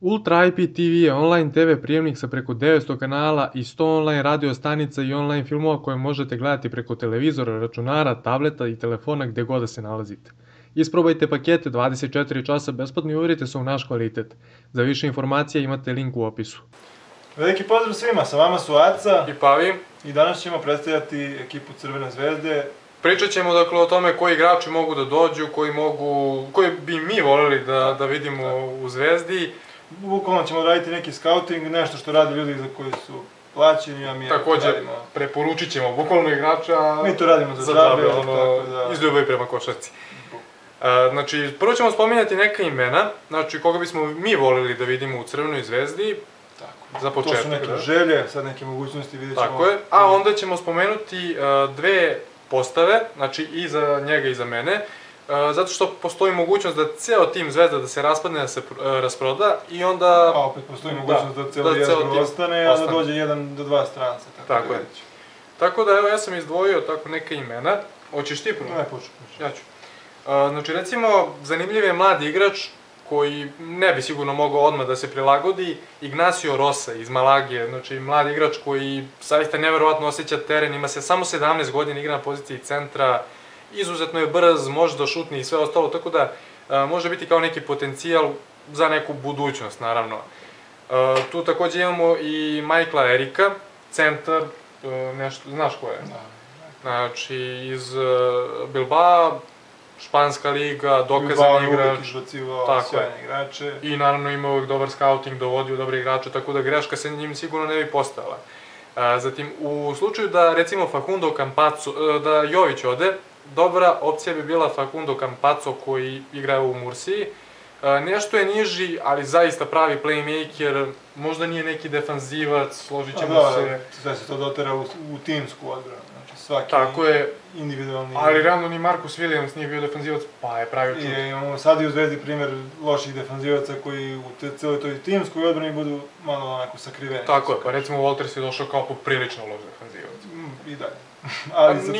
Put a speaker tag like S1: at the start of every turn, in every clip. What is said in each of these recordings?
S1: Ultra IPTV je online TV prijemnik sa preko 900 kanala i 100 online radio stanica i online filmova koje možete gledati preko televizora, računara, tableta i telefona gde god da se nalazite. Isprobajte pakete 24 časa besplatno i uverite se u naš kvalitet. Za više informacija imate link u opisu.
S2: Veliki pozdrav svima, sa vama su Aca
S3: i Pavi.
S2: I danas ćemo predstavljati ekipu Crvene zvezde.
S3: Pričat ćemo dakle o tome koji igrači mogu da dođu, koji bi mi voleli da vidimo u Zvezdi.
S2: Bukvalno ćemo raditi neki scouting, nešto što rade ljudi za koji su plaćeni, a mi
S3: takođe preporučit ćemo bukvalno igrača.
S2: Mi to radimo za džabe,
S3: iz ljubavi prema košarci. Znači, prvo ćemo spominjati neka imena, znači koga bismo mi voleli da vidimo u Crvenoj zvezdi. Za početak.
S2: To su neke želje, sad neke mogućnosti, vidjet ćemo.
S3: Tako je, a onda ćemo spomenuti dve postave, znači i za njega i za mene, zato što postoji mogućnost da ceo tim Zvezda da se raspadne, da se rasproda i onda...
S2: A opet postoji mogućnost da ceo jezgro ostane, a da dođe 1 do 2 stranca.
S3: Tako je. Tako da, evo, ja sam izdvojio tako neka imena. Hoćeš ti prvo?
S2: Ne, poču.
S3: Ja ću. Znači, recimo, zanimljiv je mladi igrač koji ne bi sigurno mogao odmah da se prilagodi, Ignacio Rosa iz Malagije, znači mladi igrač koji zaista neverovatno osjeća teren, ima se samo 17 godina, igra na poziciji centra, izuzetno je brz, može da šutne i sve ostalo, tako da može biti kao neki potencijal za neku budućnost, naravno. Tu takođe imamo i Michaela Erika, centar, nešto, znaš ko je? Znači, iz Bilbao, Španska liga, dokazan igrač.
S2: Uvijek izbacivao sjajne igrače.
S3: I naravno ima uvijek dobar scouting, dovodio dobre igrače, tako da greška se njim sigurno ne bi postojala. Zatim, u slučaju da recimo Facundo Campazzo, da Jović ode, dobra opcija bi bila Facundo Campazzo koji igra u Mursiji. Nešto je niži, ali zaista pravi playmaker, možda nije neki defanzivac, složit ćemo se.
S2: Sve se to dotera u timsku odbranu, znači svaki individualni...
S3: Ali realno ni Marcus Williams nije bio defanzivac, pa je pravi čut.
S2: I imamo sad i u Zvezdi primer loših defanzivaca koji u celoj toj timskoj odbrani budu malo onako sakriveni.
S3: Tako je, pa recimo Walters je došao kao poprilično loš defanzivac.
S2: I dalje. Ali se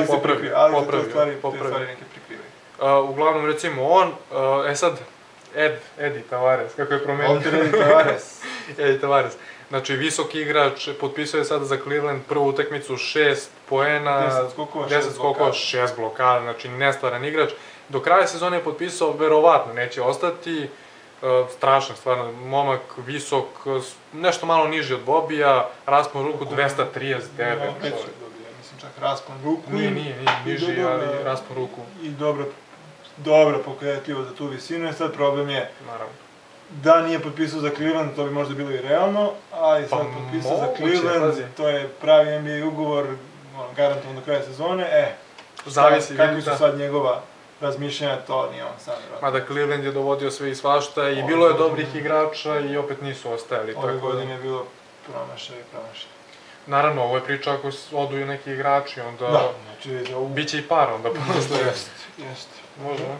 S2: to stvari neke prikrivaju.
S3: Uglavnom, recimo on, sad, Edi Tavares, kako je promenio?
S2: Edi Tavares.
S3: Edi Tavares. Znači, visok igrač, potpisao je sada za Cleveland prvu utakmicu, 6 poena, 10 skokova, 6 blokada, znači nestvaran igrač. Do kraja sezone je potpisao, verovatno neće ostati, strašno, stvarno, momak, visok, nešto malo niži od Bobija, raspon ruku 239.
S2: Mislim čak raspon ruku.
S3: Nije niži, ali raspon ruku.
S2: I dobro pokretljivo za tu visinu, i sad problem je da nije potpisao za Cleveland, to bi možda bilo i realno, ali sad potpisao za Cleveland, to je pravi NBA ugovor, garantovan do kraja sezone, kakvi su sad njegova razmišljanja, to nije on sam vjerojatno.
S3: Mada Cleveland je dovodio sve i svašta i bilo je dobrih igrača i opet nisu ostajali.
S2: Ove godine je bilo promašaj.
S3: Naravno, ovo je priča ako odu i neki igrači, onda biće i para onda posle.
S2: Jeste.
S3: Može, ne?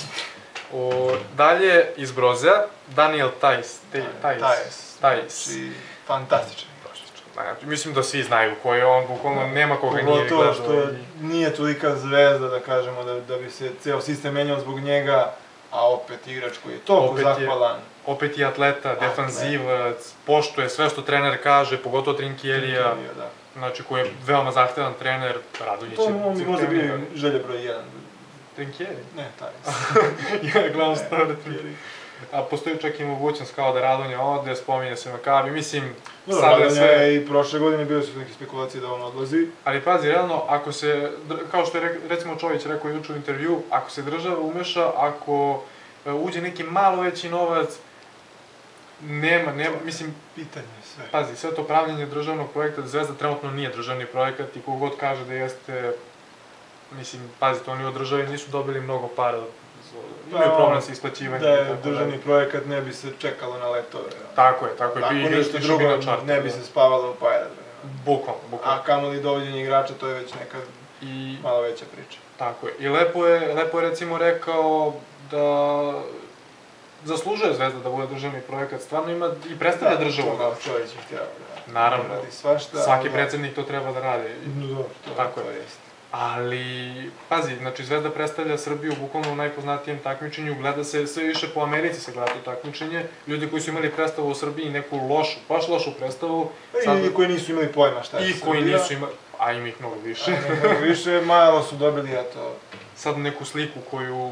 S3: Dalje, iz Brozea, Daniel Tajs.
S2: Znači, fantastičan igrač.
S3: Mislim da svi znaju ko je on, bukvalno nema koga nije gledao.
S2: Pogotovo što nije tolika zvezda, da kažemo, da bi se ceo sistem menjao zbog njega, a opet igrač koji je toliko zahvalan.
S3: Opet je atleta, defanzivac, poštuje sve što trener kaže, pogotovo Trinkjerija. Znači, koji je veoma zahtevan trener, Radonjić je...
S2: To mi možda bio želja broj 1.
S3: Trinkjeri?
S2: Ne, taj.
S3: Ja gledam stavlja Trinkjeri. A postoji čak i mogućnost kao da Radonja ode, spominje se Makabi, mislim...
S2: Radonja je i prošle godine bilo su neke spekulacije da on odlazi.
S3: Ali pazi, realno, ako se, kao što je recimo Čović rekao juče u intervju, ako se država umeša, ako uđe neki malo veći novac, nema, mislim...
S2: Pitanje je sve.
S3: Pazi, sve to pravljenje državnog projekta, Zvezda trenutno nije državni projekat i kogod kaže da jeste... Mislim, pazite, oni od države nisu dobili mnogo para, imaju problem sa isplaćivanjem.
S2: Da je državni projekat, ne bi se čekalo na letove.
S3: Tako je,
S2: tako ništa drugo, ne bi se spavalo u aerodromima.
S3: Bukvalno.
S2: A kamoli dovođenje igrača, to je već neka malo veća priča.
S3: Tako je. I lepo je recimo rekao da zaslužuje Zvezda da bude državni projekat, stvarno ima i predstavlja državu.
S2: Da, Čović je htjela da
S3: naravno,
S2: radi svašta.
S3: Svaki predsednik to treba da radi.
S2: Dobro, to jeste.
S3: Ali, pazi, znači Zvezda predstavlja Srbiju bukvalno u najpoznatijem takmičenju, gleda se, sve više po Americi se gleda to takmičenje, ljudi koji su imali predstavu u Srbiji, neku lošu, baš lošu predstavu.
S2: I koji nisu imali pojma šta je
S3: Srbija. I koji nisu imali, a ima ih mnogo više.
S2: Malo su dobili, eto...
S3: Sad neku sliku koju...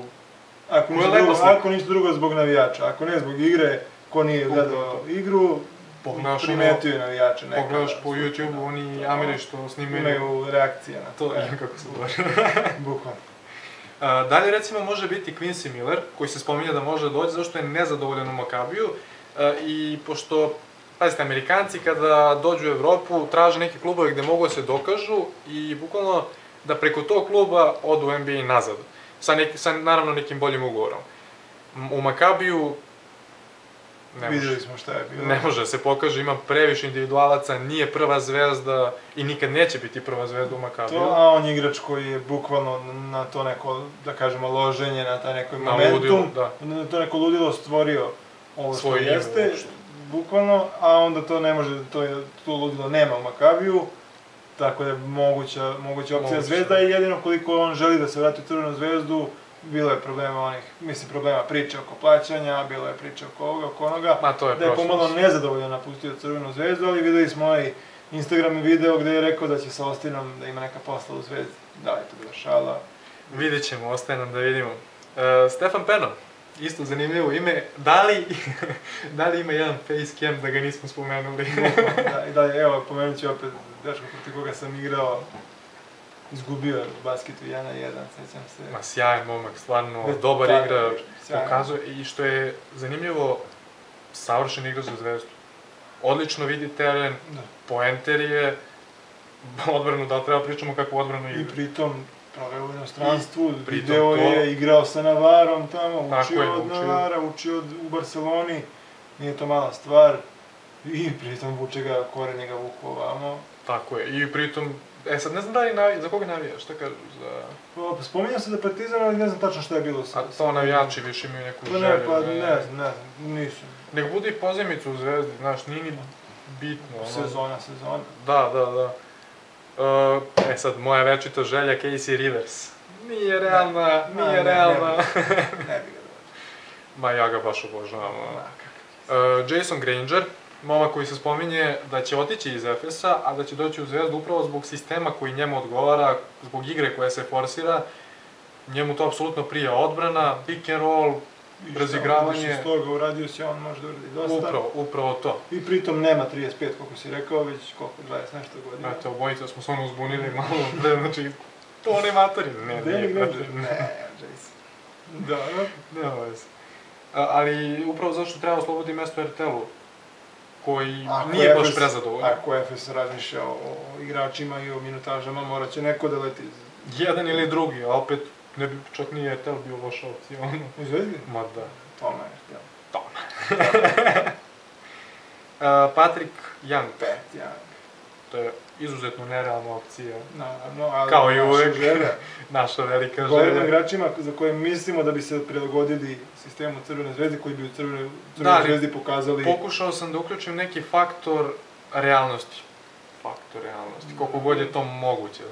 S2: Ako ništa drugo zbog navijača, ako ne zbog igre, ko nije gledao igru, primetio je navijače nekada.
S3: Pogledaš po YouTube-u, oni Ameri što snimaju...
S2: Imaju reakcije na to.
S3: To je kako se govori.
S2: Bukvalno.
S3: Dalje, recimo, može biti Quincy Miller, koji se spominje da može da dođe, zašto je nezadovoljan u Makabiju. I pošto, pazite, Amerikanci kada dođu u Evropu, traže neke klubove gde mogu da se dokažu i bukvalno da preko tog kluba odu u NBA nazad. Sa naravno nekim boljim ugovorom. U Makabiju
S2: videli smo šta je bilo.
S3: Ne može se pokaže, ima previše individualaca, nije prva zvezda i nikad neće biti prva zvezda u Makabiju.
S2: A on je igrač koji je bukvalno na to neko, da kažemo, loženje, na taj neki momentum, na to neko ludilo stvorio ovo što jeste, bukvalno, a onda to ne može, to ludilo nema u Makabiju, tako da je moguća opcija Zvezda i jedino koliko on želi da se vrati u Crvenu zvezdu, bilo je problema priče oko plaćanja, bilo je priče oko ovoga, oko onoga, da je pomalo nezadovoljno napustio Crvenu zvezdu, ali videli smo onaj Instagram video gde je rekao da će sa Austinom da ima neka posla u Zvezdi. Da li je to bila šala?
S3: Vidjet ćemo, ostaje nam da vidimo. Stefan Peno, isto zanimljivo ime, da li ima jedan facecam da ga nismo spomenuli?
S2: I dalje, evo, pomenut ću opet dečko protiv koga sam igrao. Izgubio je u basketu 1-1, sećam se.
S3: Ma sjajan momak, stvarno, dobar igrač, pokazuje, i što je zanimljivo, savršen igrač za Zvezdu. Odlično vidi teren, poenter je, odbranu, da li treba pričamo kakvu odbranu igra.
S2: I pritom, proveo u inostranstvu, video je, igrao sa Navarom tamo, učio od Navara, učio u Barceloni, nije to mala stvar. I pritom vuče ga, korenje ga vuku ovamo.
S3: Tako je, i pritom, sad ne znam da li za koga navijaš, šta kažu za...
S2: Spominjao se da je Partizan, ali ne znam tačno šta je bilo sa...
S3: A to navijači više imaju neku želju.
S2: Ne znam, nisam.
S3: Nek bude i pozemicu u Zvezdi, znaš, nije ni bitno.
S2: Sezona.
S3: Da. Sad, moja večita želja, Casey Rivers. Nije realna. Ne bi ga dođe. Ma ja ga baš obožavam. Jason Granger, momak koji se spominje da će otići iz Efesa, a da će doći u Zvezdu upravo zbog sistema koji njemu odgovara, zbog igre koja se forsira. Njemu to apsolutno prija odbrana, pick and roll, razigravanje.
S2: I što toga uradio si, on može da uradi dosta.
S3: Upravo to.
S2: I pritom nema 35, koliko si rekao, već koliko, 20 nešto godina.
S3: Eto, obojica smo se ono uzbunili malo pre, znači, to ne matori. Ne,
S2: Jason. Dobro.
S3: Nema veze. Ali upravo zašto treba osloboditi mesto RTL-u, koji nije baš prezadovoljan.
S2: Ako Efes razmišlja o igračima i o minutažama, morat će neko da leti.
S3: Jedan ili drugi, a opet čak nije RTL bio loša opcija.
S2: U Zvezdi?
S3: Ma da.
S2: Toma je RTL.
S3: Toma. Patrick Young. To je izuzetno nerealna opcija. Kao i uvek. Naša velika želja.
S2: Govorimo o igračima za koje mislimo da bi se prilagodili sistemu Crvene zvezde, koji bi u Crvenoj zvezdi pokazali...
S3: Pokušao sam da uključim neki faktor realnosti. Koliko god je to moguće.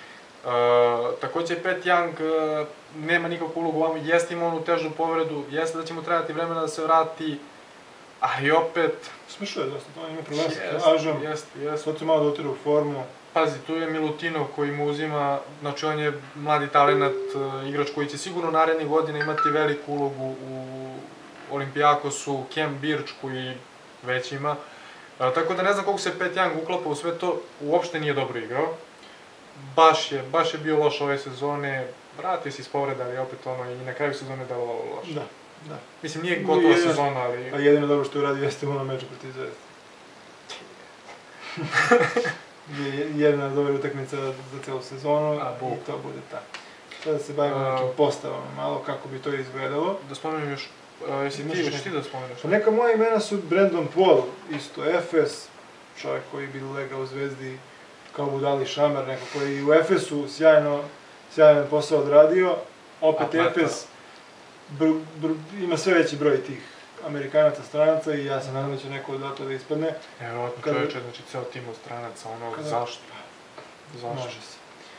S3: Takođe, Pat Young nema nikakvu ulogu, jeste ima onu težu povredu, jeste da će mu trebati vremena da se vrati, ali opet...
S2: Smešuje dosta, to ima problem sa kažem, sad se malo dotiru u formu.
S3: Pazi, tu je Milutinov koji mu uzima, znači on je mladi talenat, igrač koji će sigurno narednih godina imati veliku ulogu u Olimpijakosu, Kem Birch koji već ima. Tako da ne znam koliko se Pat Young uklapa u sve to, uopšte nije dobro igrao. Baš je bio loš ove sezone, vratio se iz povreda, ali opet ono i na kraju sezone delovalo loše.
S2: Da.
S3: Mislim, nije gotova sezona, ali...
S2: A jedino dobro što je uradio jeste ono meču protiv Zvezde. Jedina dobra utakmica za celu sezonu i to bude tako. Sada se bavimo nekim postavama malo, kako bi to izgledalo.
S3: Da spomenem još, jesi ti da spomeneš?
S2: Neka moja imena su Brandon Paul, isto Efes, čovjek koji bi legao u Zvezdi kao budali šamar, neko koji u Efesu sjajan posao odradio, opet Efes ima sve veći broj tih Amerikanaca, stranaca i ja se nadam da će neko odatle da ispadne.
S3: Evo, čovječe, znači ceo tim od stranaca, ono, zašto?
S2: Može se.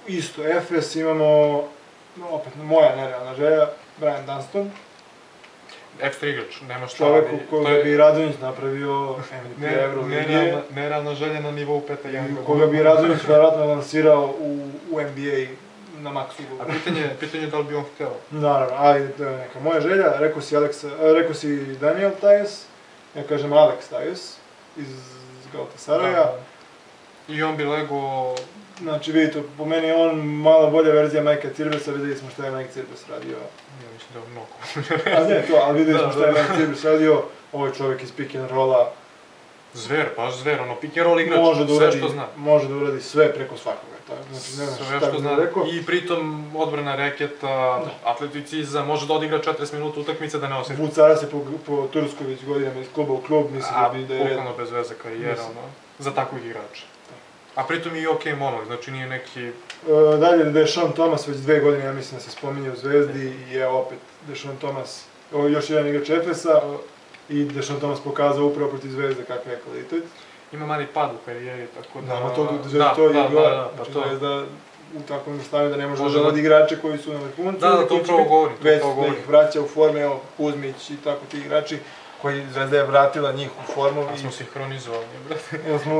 S2: isto, Efes, imamo, opet moja nerealna želja, Brian Dunston.
S3: Ekstra igrač, nema šta.
S2: Čoveku koga bi Radonjić napravio MVP Euroligi.
S3: Nerealna želja na nivou Peta Younga.
S2: Koga bi Radonjić verovatno lansirao u NBA na maksu.
S3: A pitanje je da li bi on hteo?
S2: Naravno, ali to je neka moja želja. Rekao si Daniel Tajs, ja kažem Alex Tajs iz Galatasaraja.
S3: I on bi lego...
S2: Znači, vidite, po meni je on malo bolja verzija Majka Cirbesa, videli smo šta je Mike Cirbes radio.
S3: Ja mislim da je mnogo.
S2: A ne to, ali videli smo šta je Mike Cirbes radio, ovo je čovjek iz pick and rolla.
S3: Zver, baš zver, ono, pick and roll igrač, sve što zna.
S2: Može da uradi sve preko svakoga, znači ne znam šta bih rekao.
S3: I pritom odbrana reketa, atleticizam, može da odigra 40 minuta utakmice da ne osjeti.
S2: Vucara se po Turskoj već godinama iz kluba u klub, mislim da bi da je red.
S3: Bukvalno bez veze karijera, ono, za takvih igrača. A pritom i okej momak, znači nije neki...
S2: Dalje, Deshaun Thomas već 2 godine, ja mislim da se spominje u Zvezdi i je opet Deshaun Thomas, ovo je još jedan igrač Efesa i Deshaun Thomas pokazao upravo protiv Zvezde kakav je kvalitet.
S3: Ima mali pad u karijeri, tako da...
S2: To je igra, znači Zvezda u takvom stanju da ne može da vodi igrače koji su na vrhuncu.
S3: Da, to upravo govorim.
S2: Već da ih vraća u forme, evo Kuzmić i tako ti igrači koji Zvezda je vratila njih u formu.
S3: A smo sinhronizovali, brate.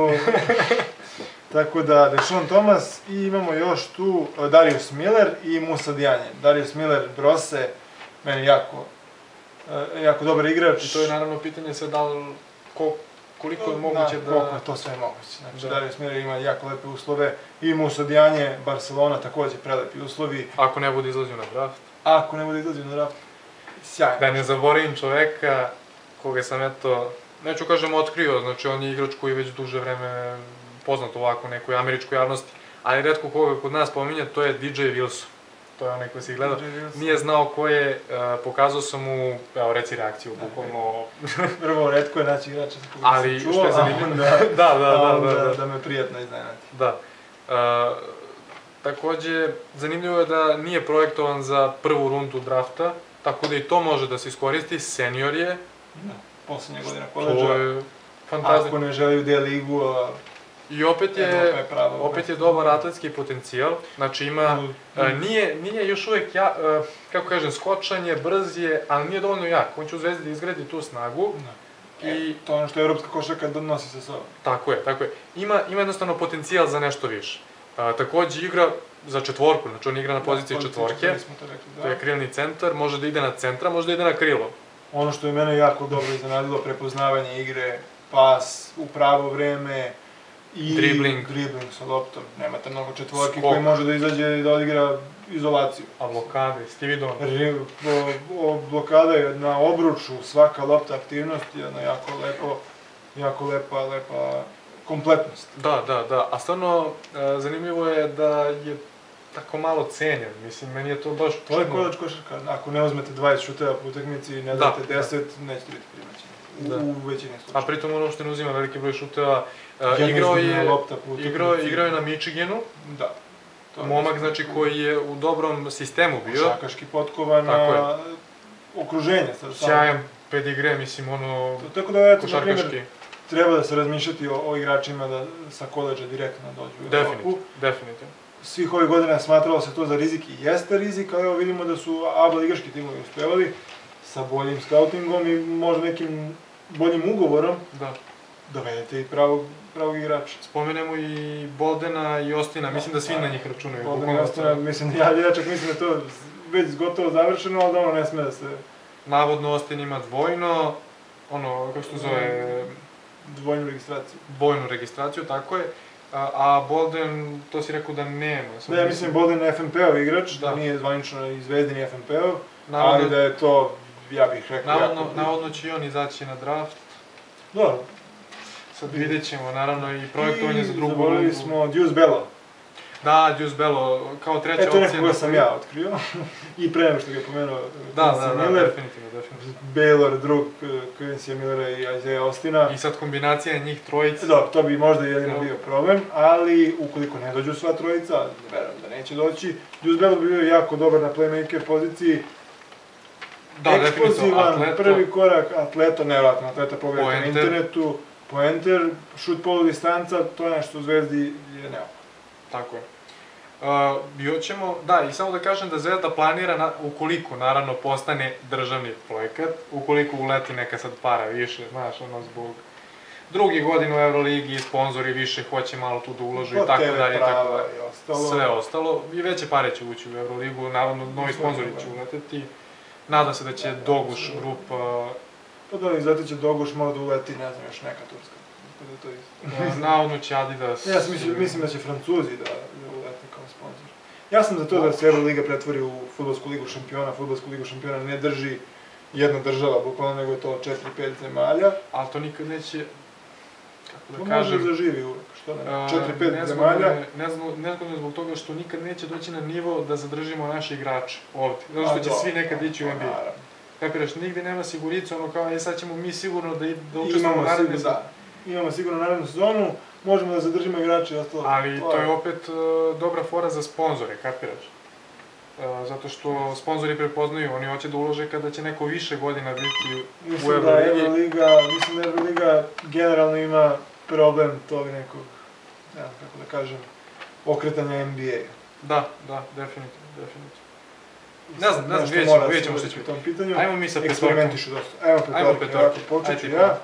S2: Tako da, Deshaun Thomas i imamo još tu Darius Miller i Musa Dianje. Darius Miller, Brose, meni jako dobar igrač.
S3: I to je naravno pitanje sad da li, koliko je moguće da...
S2: Koliko je to sve moguće. Znači, Darius Miller ima jako lepe uslove i Musa Dianje, Barcelona takođe prelepi uslovi.
S3: Ako ne bude izlazio na draft.
S2: Ako ne bude izlazio na draft, sjajno.
S3: Da ne zaboravim čoveka koga sam neću kažem otkrio, znači on je igrač koji već duže vreme poznat ovako nekoj američkoj javnosti, ali retko koga kod nas pominja, to je DJ Wilson. To je onaj koji si gledao. Nije znao ko je, pokazao sam mu, evo reci reakciju, bukvalno...
S2: Prvo, retko je naći igrača sa koga sam čuo,
S3: što je zanimljivo.
S2: Da me prijatno iznenati.
S3: Da. Takođe, zanimljivo je da nije projektovan za prvu rundu drafta, tako da i to može da se iskoristi, senior je.
S2: Poslednja godina koleđa.
S3: To je fantastično.
S2: Ako ne želi u D-ligu,
S3: I opet je dobar atletski potencijal, znači ima, nije još uvek, kako kažem, skočan je, brz je, ali nije dovoljno jak, on će u Zvezdi da izgradi tu snagu.
S2: I to je ono što je evropska košarka donosi sa sobom.
S3: Tako je. Ima jednostavno potencijal za nešto više. Takođe igra za četvorku, znači on igra na poziciji četvorke, to je krilni centar, može da ide na centra, može da ide na krilo.
S2: Ono što je mene jako dobro iznenadilo, prepoznavanje igre, pas u pravo vreme, i dribling sa loptom. Nemate mnogo četvorki koji može da izađe i da odigra izolaciju.
S3: A blokade, Stevie Don.
S2: Blokada je na obruču, svaka lopta aktivnost, jedna jako lepa kompletnost.
S3: Da. A stvarno, zanimljivo je da je tako malo cenjen. Mislim, meni je to baš...
S2: To je koleđ košarka. Ako ne uzmete 20 šuteva po utakmici i ne date 10, nećete biti primaćeni. U većini slučaja.
S3: A pritom on uopšte ne uzima veliki broj šuteva. Igrao je na Michiganu.
S2: Da.
S3: Momak, znači, koji je u dobrom sistemu bio.
S2: Košarkaški potkovan okruženje.
S3: Sjajan pedigre, mislim, ono,
S2: košarkaški. Treba da se razmišljati o igračima da sa koleđa direktno dođu u Evropu.
S3: Definitivno.
S2: Svih ovih godina smatralo se to za rizik i jeste rizik, ali evo vidimo da su ABA ligaški timovi uspevali sa boljim scoutingom i možda nekim boljim ugovorom dovedete i pravog igrača.
S3: Spomenemo i Boldena i Ostina, mislim da svi na njih računaju.
S2: Bolden i Ostina, mislim da je to već gotovo završeno, ali da ono ne sme da se...
S3: Navodno Ostin ima dvojno, kako se to zove... Dvojnu registraciju, tako je. A Bolden, to si rekao da nema.
S2: Da, ja mislim Bolden je FNP-ov igrač, da nije zvanično i Zvezdin FNP-ov, ali da je to, ja bih rekao, jako...
S3: Navodno će i on izaći na draft.
S2: Da.
S3: Sad vidjet ćemo, naravno, i projektovanje za drugu rundu.
S2: Zaboravili smo Deuce Bello.
S3: Da, Deuce Bello, kao treća opcija.
S2: Eto nekoga sam ja otkrio, i pre nego što ga je pomenuo
S3: definitivno.
S2: Baylor, drug Quincy Millera i Isaiah Austina.
S3: I sad kombinacija njih trojica.
S2: Da, to bi možda jedino bio problem, ali ukoliko ne dođu sva trojica, verujem da neće doći, Deuce Bello bi bio jako dobar na playmaker poziciji. Eksplozivan, prvi korak, atleta, nevratno, atleta pogledajte na internetu, poenter, šut polu distanca, to je nešto u Zvezdi je neophodno.
S3: Tako je. Bio ćemo, da, i samo da kažem da Zvezda planira, ukoliko naravno postane državni projekat, ukoliko uleti neka sad para više, znaš, ono zbog drugi godin u Euroligi, sponzori više hoće malo tu da uložu i tako dalje, sve ostalo. I veće pare će ući u Euroligu, naravno novi sponzori će uleteti. Nadam se da će Doguš Grup...
S2: Pa da, zato će Doguš možda uleti, ne znam, još neka turska.
S3: Navodno će Adidas...
S2: Ja mislim da će Francuzi da ulete kao sponzor. Ja sam za to da se Euroliga pretvori u fudbalsku ligu šampiona. Fudbalsku ligu šampiona ne drži jedna država, bukvalno, nego je to 4-5 zemalja.
S3: Ali to nikad neće...
S2: Kako da kažem... Može da zaživi uvek, što ne? 4-5 zemalja.
S3: Nezgodno je zbog toga što nikad neće doći na nivo da zadržimo naše igrače ovde. Zato što će svi nekad ići u NBA. Kapiraš, nigde nema siguricu, ono kao, sad ćemo mi sigurno da učestvamo u naredne sezone.
S2: Imamo sigurno narednu sezonu, možemo da zadržimo igrače i ostalo.
S3: Ali to je opet dobra fora za sponzore, kapiraš? Zato što sponzori prepoznaju, oni hoće da ulože kada će neko više godina biti u Euroligi.
S2: Mislim da Euroliga generalno ima problem tog nekog, ne znam kako da kažem, okretanja NBA-a.
S3: Da, definitivno. Ne znam, vidjet ćemo što će biti. Ajmo mi sa petorkom.
S2: Eksperimentišu dosta. Evo petorke, počet ću ja.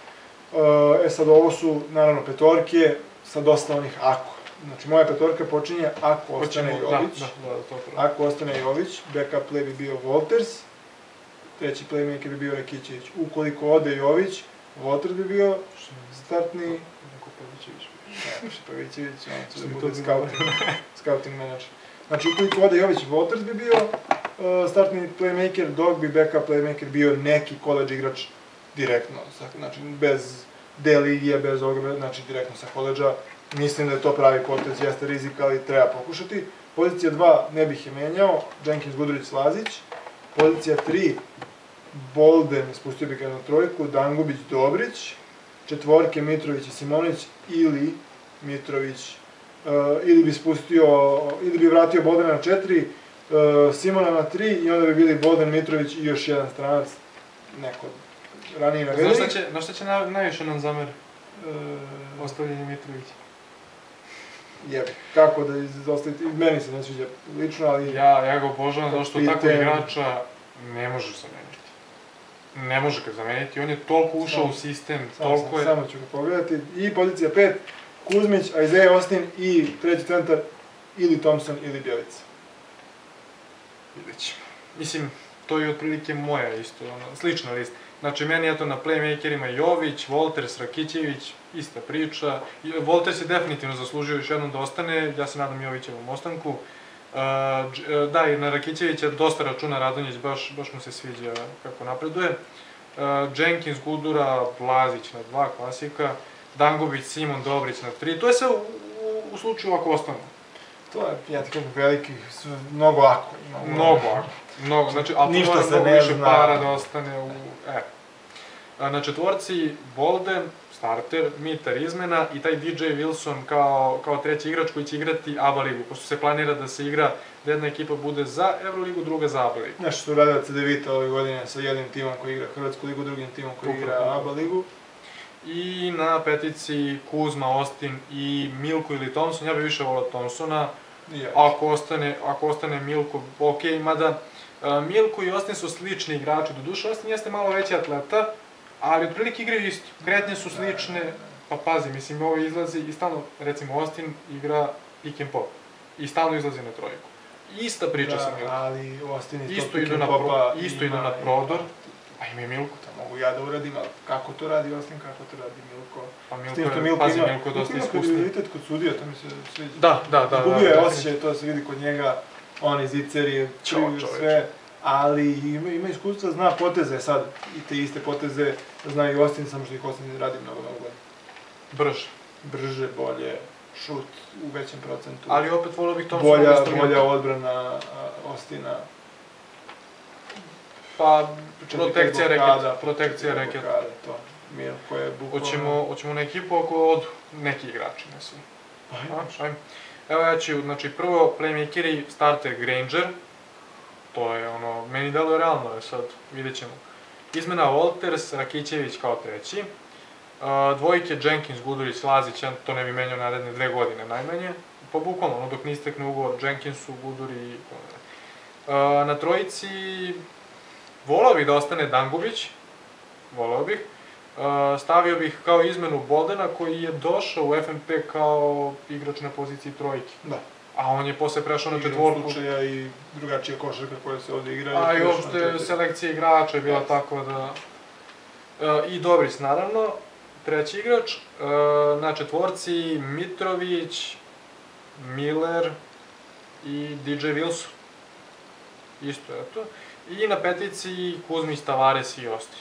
S2: Sad ovo su, naravno, petorke sa dosta onih ako. Znači, moja petorka počinje ako ostane Jović. Ako ostane Jović, backup play bi bio Walters, treći playmaker bi bio Rakićević. Ukoliko ode Jović, Walters bi bio startni...
S3: Neko Pavićević.
S2: Ne, Pavićević, on će da bude scouting manager. Znači, ukoliko ode Jović, Walters bi bio startni playmaker, dok bi backup playmaker bio neki college igrač direktno, znači bez D-ligija, bez ovoga, znači direktno sa koleđa. Mislim da je to pravi potez, jeste rizik, ali treba pokušati. Pozicija 2 ne bih je menjao, Jenkins, Gudurić, Lazić. Pozicija 3, Bolden, spustio bih ga na trojku, Dangubić, Dobrić. Četvorke, Mitrović i Simonović ili Mitrović, ili bi spustio, ili bi vratio Boldena na 4, Simona na 3 i onda bi bili Bolden, Mitrović i još jedan stranac, neko ranije navedeni.
S3: Znaš šta će najviše nam zamer ostavljanje Mitrovića?
S2: Jebi, kako da izostaviti, meni se ne sviđa lično, ali...
S3: Ja ga obožavam zato što takvog igrača ne možeš zameniti. Ne može ga zameniti, on je toliko ušao u sistem, toliko je...
S2: Samo ću ga pogledati. I pozicija 5, Kuzmić, Isaiah Austin i treći centar ili Thompson ili Bjelica.
S3: Vidjet ćemo. Mislim, to je otprilike moja isto, slična lista. Znači, meni je to na playmakerima Jović, Walters, Rakićević, ista priča. Walters je definitivno zaslužio još jednom da ostane, ja se nadam Jovićevom ostanku. Da, i na Rakićevića dosta računa Radonjić, baš mu se sviđa kako napreduje. Jenkins, Gudura, Lazić na 2, klasika. Dangubić, Simon, Dobrić na 3. To je sve u slučaju ako ostane.
S2: To je, ja ti kažem, veliki, mnogo ako.
S3: Mnogo, znači, ali to mora mnogo više para da ostane u... Na četvorci Bolden, starter, Mitar izmena i taj DJ Wilson kao treći igrač koji će igrati ABA ligu, pošto se planira da se igra, da jedna ekipa bude za Euroligu, druga za ABA ligu.
S2: Nešto su uradila CDVita ove godine sa jednim timom koji igra Hrvatsku ligu, drugim timom koji igra ABA ligu.
S3: I na petici Kuzma, Austin i Milko ili Thompson, ja bih više volao Thompsona. Ako ostane Milko, ok, mada Milko i Austin su slični igrači, doduše Austin jeste malo veći atleta, ali otprilike igraju isto, kretnje su slične, pa pazi, mislim, ovo izlazi i stalno, recimo Austin igra pick and pop i stalno izlazi na trojku. Ista priča sa Milko.
S2: Ali Austin
S3: isto idu na prodor, a ima i Milko.
S2: To mogu ja da uradim, ali kako to radi Austin, kako to radi Milko?
S3: Pa Milko je dosta iskusni.
S2: Milko ima kredibilitet kod sudija, to mi se sviđa.
S3: Da.
S2: Gubio je osjećaj, to se vidi kod njega, oni ziceri, sve, ali ima iskustva, zna poteze sad, i te iste poteze zna i Austin, samo što ih Austin radi mnogo bolje. Brže, bolje, šut u većem procentu.
S3: Ali opet volio bih Thompsona.
S2: Bolja odbrana Austina.
S3: Pa, protekcija reket.
S2: To, Milko je bukvalno...
S3: Hoćemo na ekipu ako odu neki igrači, ne svi. Ajmo. Evo ja ću, znači prvo playmakeri, starter Granger. To je ono, meni deluje realno, sad vidjet ćemo. Izmena Walters, Rakićević kao treći. Dvojke Jenkins, Gudurić, Lazić, to ne bi menjao naredne 2 godine najmanje. Pa bukvalno, dok ne istekne ugovor Jenkinsu, Guduri i... Na trojici voleo bih da ostane Dangubić, voleo bih. Stavio bih kao izmenu Boldena koji je došao u FNP kao igrač na poziciji trojke.
S2: Da.
S3: A on je posle prešao na četvorku.
S2: Igrom slučaja i drugačija košarka koja se ovde igra.
S3: A i uopšte selekcija igrača je bila tako da... I Dobrić, naravno, treći igrač. Na četvorci Mitrović, Miller i DJ Wilson. Isto, eto. I na petici Kuzmić, Tavares i Osti.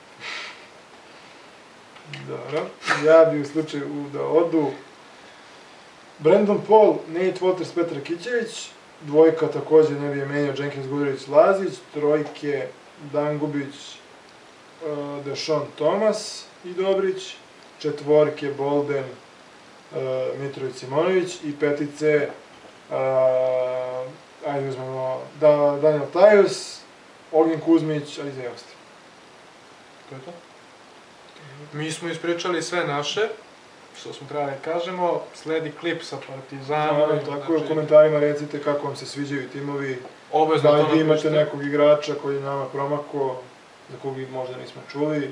S2: Dobro. Ja bi u slučaju da odu Brandon Paul, Nate Waters, Petar Kićević, dvojka takođe ne bi je menjao Jenkins, Gudurić, Lazić, trojke Dangubić, Dešon Thomas i Dobrić, četvorke Bolden, Mitrović, Simonović i petice, ajde uzmemo Daniel Tajus, Ognjen Kuzmić, Alizej Osti.
S3: To je to? Mi smo ispričali sve naše, što smo trebali da kažemo, sledi klip sa Partizanom.
S2: Tako je, u komentarima recite kako vam se sviđaju timovi, da li imate nekog igrača koji je nama promakao, za kog možda nismo čuli.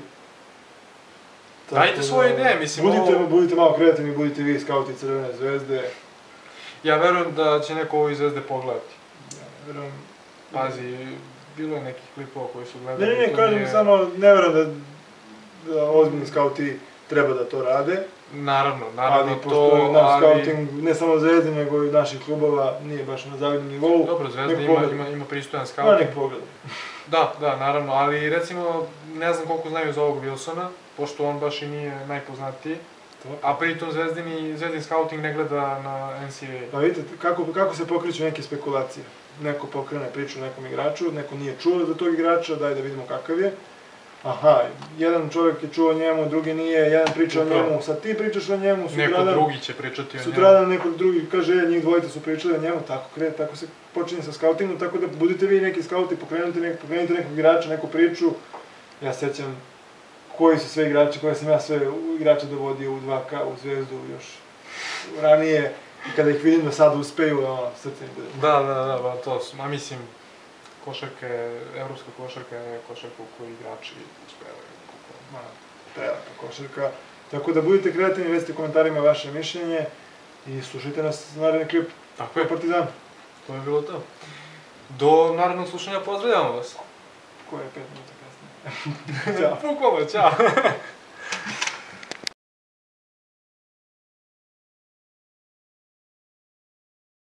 S3: Dajte svoje ideje, mislim
S2: Budite malo kreativni, budite vi skauti Crvene zvezde.
S3: Ja verujem da će neko ovo iz Zvezde pogledati.
S2: Ja verujem...
S3: Pazi, bilo je nekih klipova koji su gledali.
S2: Ne, kažem samo, ne verujem da ozbiljni skauti treba da to rade.
S3: Naravno to,
S2: ali... pošto naš skauting, ne samo Zvezde, nego i naših klubova, nije baš na zavidnom nivou.
S3: Dobro, Zvezda ima pristojan skauting.
S2: Nek pogleda.
S3: Da, naravno, ali recimo, ne znam koliko znaju za ovog Wilsona, pošto on baš i nije najpoznatiji. A pritom Zvezdin skauting ne gleda na NCAA.
S2: Pa vidite, kako se pokreću neke spekulacije. Neko pokrene priču o nekom igraču, neko nije čuo za tog igrača, daj da vidimo kakav je. Aha, jedan čovjek je čuo o njemu, drugi nije, jedan priča o njemu, sad ti pričaš o njemu,
S3: neko drugi će pričati o njemu.
S2: Sutradan neko drugi kaže, njih dvojica su pričali o njemu, tako se počinje sa skautingom, tako da budete vi neki skauti, pokrenite nekog igrača, neku priču. Ja sećam koji su sve igrači, koje sam ja sve igrača dovodio u 2K, u Zvezdu još ranije. I kada ih vidim da sad uspeju, srce mi bude.
S3: Da, to su, mislim, košarka je, evropska košarka je košarka u kojoj igrači uspevaju.
S2: Prelaka košarka. Tako da budite kreativni, recite u komentarima vaše mišljenje i slušajte nas na naredni klip.
S3: Tako je.
S2: Partizan.
S3: To je bilo to. Do narednog slušanja pozdravljamo vas.
S2: Koje je 5 minuta kasnije. Ćao.
S3: Bukvalno, ćao.